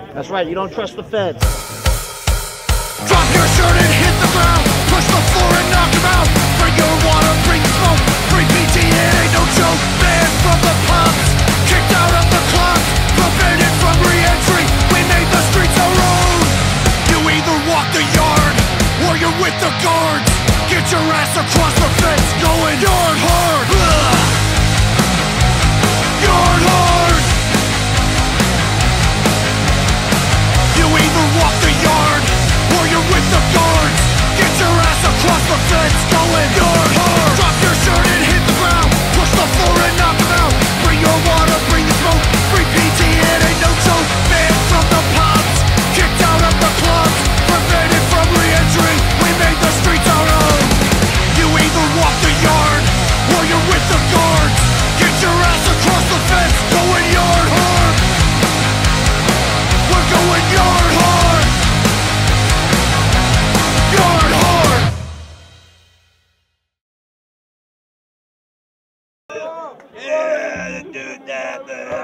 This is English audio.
That's right, you don't trust the feds. Drop your shirt and hit the ground. Push the floor and knock him out. Bring your water, bring the smoke. Free PT, it ain't no joke. Banned from the pubs, kicked out of the club, prevented from re-entry. We made the streets our own. You either walk the yard or you're with the guards. Get your ass across the fence, going yard hard. Yard hard. You either walk the yard or you're with the guards. Get your ass across the fence, going yard hard. Drop your shirt and hit the ground. Push the floor and knock him out. Bring your water, bring the smoke. Free PT, it ain't no joke. Banned from the pubs, kicked out of the clubs, prevented from re-entry. We made the streets our own. You either walk the yard or you're with the guards. Get your ass across the fence, going yard hard. We're going yard hard. Yard hard. Yeah, do that, man.